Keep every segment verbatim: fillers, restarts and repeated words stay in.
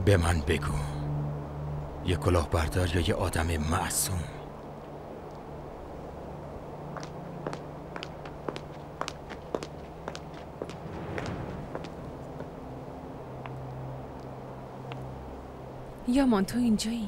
به من بگو، یه کلاهبردار یا یه آدم معصوم؟ یامان تو اینجایی؟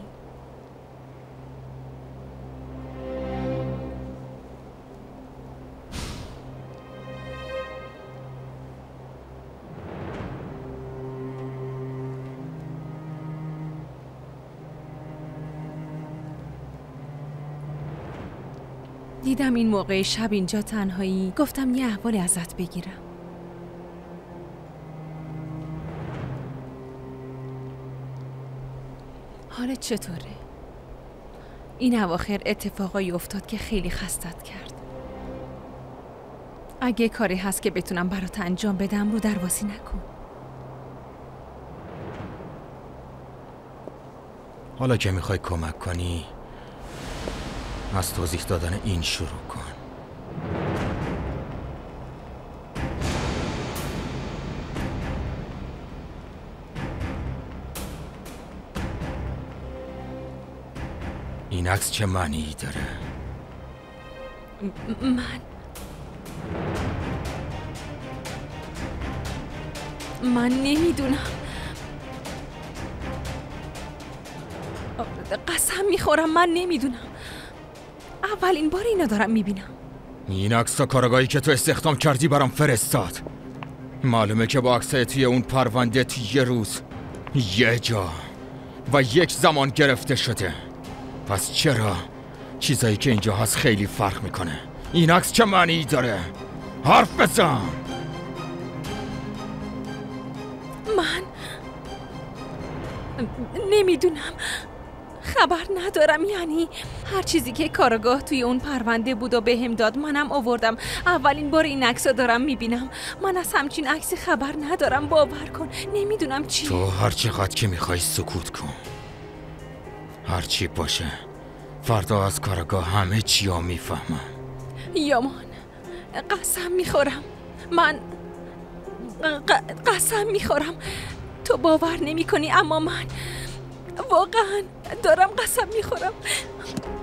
دیدم این موقع شب اینجا تنهایی، گفتم یه احوالی ازت بگیرم. حالت چطوره؟ این اواخر اتفاقایی افتاد که خیلی خستت کرد. اگه کاری هست که بتونم برات انجام بدم رو درواسی نکن. حالا که میخوای کمک کنی، از توضیح دادن این شروع کن. این عکس چه معنی داره؟ من من نمیدونم. قسم میخورم من نمیدونم. اولین بار اینو دارم میبینم. این عکس تا کارگاهی که تو استخدام کردی برام فرستاد. معلومه که با عکسای توی اون پرونده توی یه روز، یه جا و یک زمان گرفته شده. پس چرا چیزایی که اینجا هست خیلی فرق میکنه؟ این عکس چه معنی داره؟ حرف بزن. من نمیدونم، خبر ندارم. یعنی هر چیزی که کارگاه توی اون پرونده بود و بهم داد منم آوردم. اولین بار این عکس رو دارم میبینم. من از همچین عکسی خبر ندارم، باور کن. نمیدونم چی. تو هر چقدر که میخوای سکوت کن. هر چی باشه فردا از کارگاه همه چی ها میفهمم. یامان قسم میخورم، من ق... قسم میخورم. تو باور نمی کنی اما من واقعا دارم قسم میخورم.